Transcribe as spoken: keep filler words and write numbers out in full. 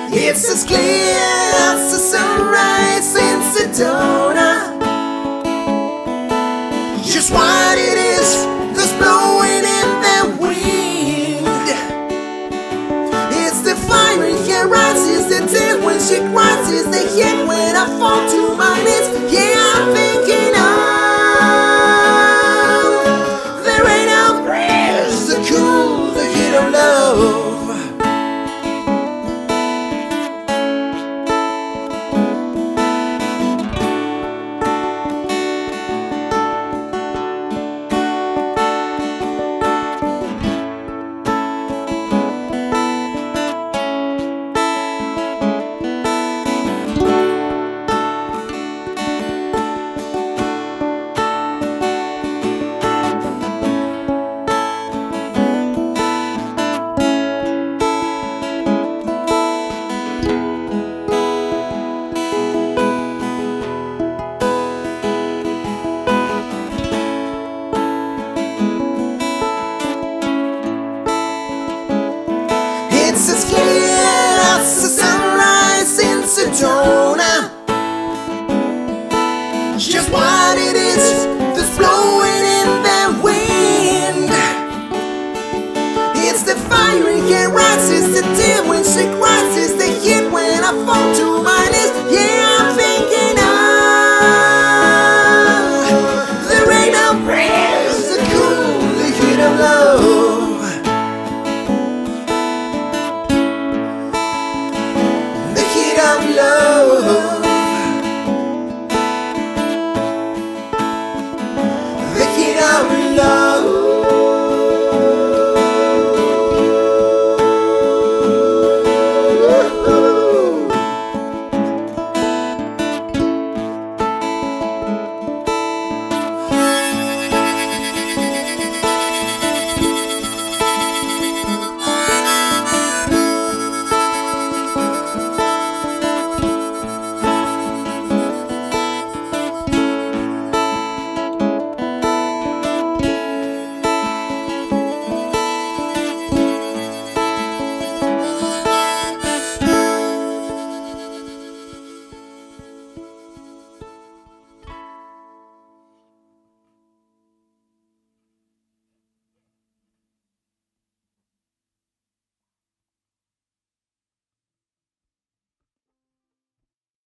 It's as clear as the sunrise in Sedona. Just what it is that's blowing in the wind. It's the fire in her eyes, it's the tear when she cries, it's the hit when I fall to my knees. Yeah, I'm thinking of the rain of grace, the cool, the heat of love. It's as clear as the sunrise in Sedona. Just what it is that's blowing in the wind. It's the fire in her eyes, it's the tear when she